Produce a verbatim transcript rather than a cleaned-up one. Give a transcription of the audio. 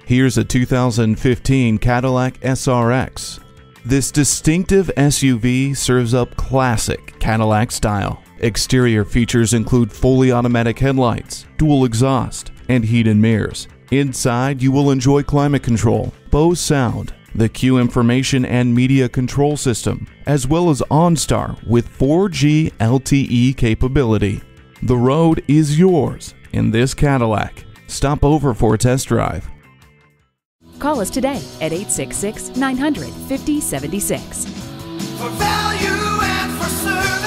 Here's a two thousand fifteen Cadillac S R X. This distinctive S U V serves up classic Cadillac style. Exterior features include fully automatic headlights, dual exhaust, and heated mirrors. Inside, you will enjoy climate control, Bose sound, the Q information and media control system, as well as OnStar with four G L T E capability. The road is yours in this Cadillac. Stop over for a test drive. Call us today at eight six six, nine hundred, five oh seven six. For value and for service.